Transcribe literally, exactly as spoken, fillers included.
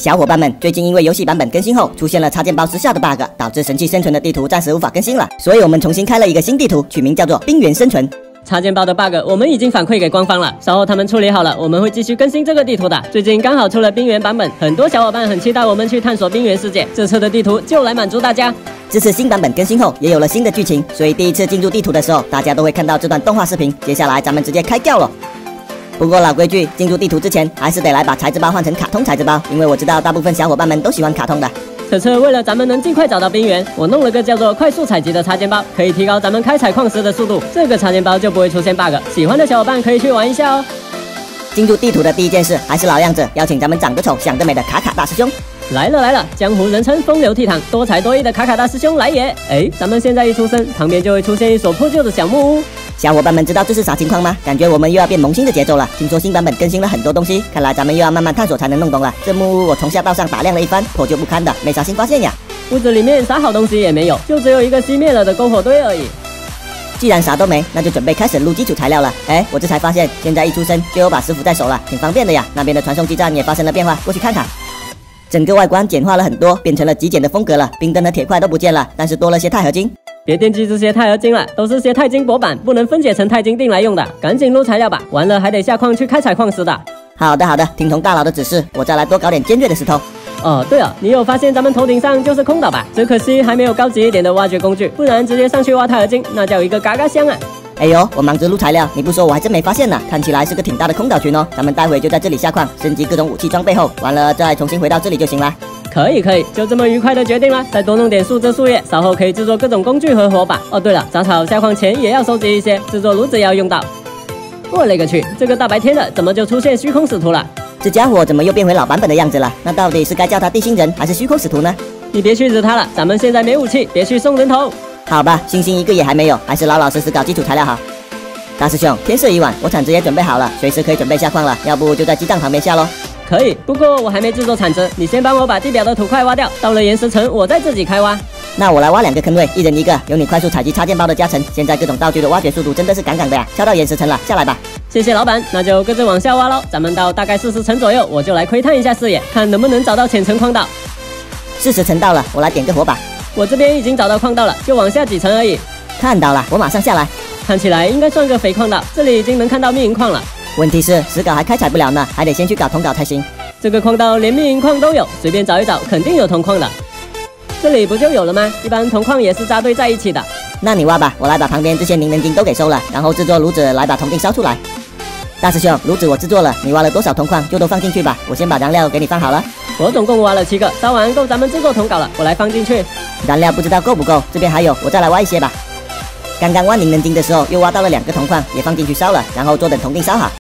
小伙伴们，最近因为游戏版本更新后，出现了插件包失效的 bug， 导致神器生存的地图暂时无法更新了，所以我们重新开了一个新地图，取名叫做冰原生存。 插件包的 bug 我们已经反馈给官方了，稍后他们处理好了，我们会继续更新这个地图的。最近刚好出了冰原版本，很多小伙伴很期待我们去探索冰原世界，这次的地图就来满足大家。 这次新版本更新后，也有了新的剧情，所以第一次进入地图的时候，大家都会看到这段动画视频。接下来咱们直接开掉了。不过老规矩，进入地图之前还是得来把材质包换成卡通材质包，因为我知道大部分小伙伴们都喜欢卡通的。 此次为了咱们能尽快找到冰原，我弄了个叫做快速采集的插件包，可以提高咱们开采矿石的速度。这个插件包就不会出现 bug， 喜欢的小伙伴可以去玩一下哦。 进入地图的第一件事还是老样子，邀请咱们长得丑、想得美的卡卡大师兄。 来了来了，江湖人称风流倜傥、多才多艺的卡卡大师兄来也！哎，咱们现在一出生，旁边就会出现一所破旧的小木屋。 小伙伴们知道这是啥情况吗？感觉我们又要变萌新的节奏了。听说新版本更新了很多东西，看来咱们又要慢慢探索才能弄懂了。这木屋我从下到上打量了一番，破旧不堪的，没啥新发现呀。 屋子里面啥好东西也没有，就只有一个熄灭了的篝火堆而已。 既然啥都没，那就准备开始录基础材料了。哎，我这才发现，现在一出生就有把师傅在手了，挺方便的呀。那边的传送基站也发生了变化，过去看看。 整个外观简化了很多，变成了极简的风格了。冰灯和铁块都不见了，但是多了些钛合金。 别惦记这些钛合金了，都是些钛金箔板，不能分解成钛金锭来用的。赶紧录材料吧，完了还得下矿去开采矿石的。 好的好的，听从大佬的指示，我再来多搞点尖锐的石头。 哦，对了，你有发现咱们头顶上就是空岛吧？只可惜还没有高级一点的挖掘工具，不然直接上去挖钛合金，那叫一个嘎嘎香啊！ 哎呦，我忙着录材料，你不说我还真没发现呢。看起来是个挺大的空岛群哦，咱们待会就在这里下矿，升级各种武器装备后，完了再重新回到这里就行了。 可以可以，就这么愉快的决定了。再多弄点树枝树叶，稍后可以制作各种工具和火把。哦，对了，杂草下矿前也要收集一些，制作炉子也要用到。我勒个去，这个大白天的怎么就出现虚空使徒了？ 这家伙怎么又变回老版本的样子了？那到底是该叫他地心人还是虚空使徒呢？ 你别去惹他了，咱们现在没武器，别去送人头。 好吧，星星一个也还没有，还是老老实实搞基础材料好。 大师兄，天色已晚，我铲子也准备好了，随时可以准备下矿了。要不就在基站旁边下喽？ 可以，不过我还没制作铲子，你先帮我把地表的土块挖掉。到了岩石层，我再自己开挖。 那我来挖两个坑位，一人一个。有你快速采集插件包的加成，现在各种道具的挖掘速度真的是杠杠的呀！敲到岩石层了，下来吧。 谢谢老板，那就各自往下挖喽。咱们到大概四十层左右，我就来窥探一下视野，看能不能找到浅层矿道。 四十层到了，我来点个火把。 我这边已经找到矿道了，就往下几层而已。 看到了，我马上下来。 看起来应该算个肥矿道，这里已经能看到密银矿了。 问题是石镐还开采不了呢，还得先去搞铜镐才行。 这个矿道连密银矿都有，随便找一找，肯定有铜矿的。这里不就有了吗？一般铜矿也是扎堆在一起的。 那你挖吧，我来把旁边这些凝能晶都给收了，然后制作炉子来把铜锭烧出来。大师兄，炉子我制作了，你挖了多少铜矿就都放进去吧，我先把燃料给你放好了。 我总共挖了七个，烧完够咱们制作铜镐了，我来放进去。 燃料不知道够不够，这边还有，我再来挖一些吧。 刚刚挖凝能晶的时候，又挖到了两个铜矿，也放进去烧了，然后坐等铜锭烧好。